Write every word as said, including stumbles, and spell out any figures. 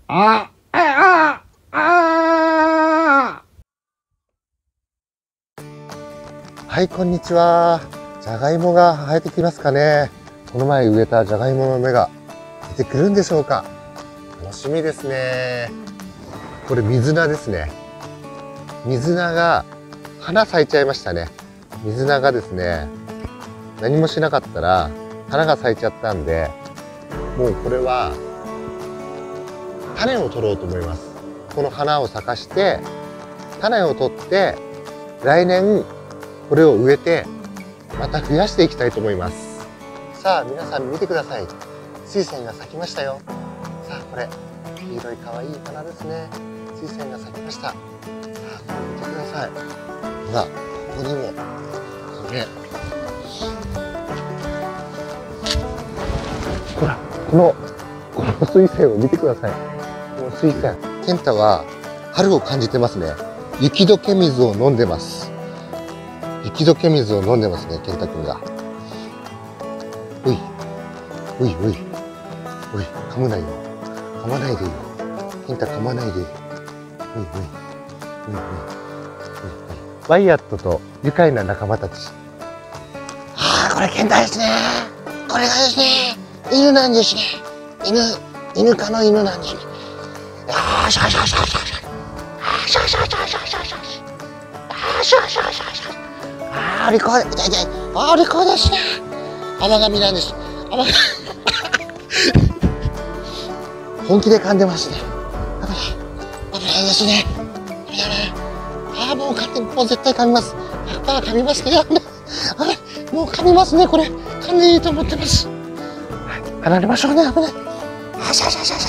あ、あ、あ、あ。はい、こんにちは。じゃがいもが生えてきますかね。この前植えたじゃがいもの芽が出てくるんでしょうか。楽しみですね。これ水菜ですね。水菜が花咲いちゃいましたね。水菜がですね、何もしなかったら花が咲いちゃったんで、もうこれは種を取ろうと思います。この花を咲かして種を取って、来年これを植えてまた増やしていきたいと思います。さあ皆さん見てください。水仙が咲きましたよ。さあこれ黄色い可愛い花ですね。水仙が咲きました。さあこれ見てください。ほら、ここにもこれほら、このこの水仙を見てください。この水仙、健太は春を感じてますね。雪解け水を飲んでます。雪解け水を飲んでますね、健太くんが。おいおいおいおい、噛むなよ、噛まないでよ、健太噛まないで。おいおいおいおいおいおい、ワイヤットと愉快な仲間たち。ああ、これ健太ですね。これがですね、犬なんですね。犬、犬科の犬なんですね。ああ、シャシャシャシャシャ。ああ、シャシャシャシャシャシャ。ああ、シャシャシャシャ。ああ、お利口、痛い痛い。ああ、お利口ですね。甘噛みなんです。甘噛み。本気で噛んでますね。危ない。危ないですね。危ない危ない。ああ、もう噛んで、もう絶対噛みます。ひゃくパーセント噛みますね。危ない。危ない。もう噛みますね、これ。噛んでいいと思ってます。はい、離れましょうね、危ない。あ、シャシャシャシャ。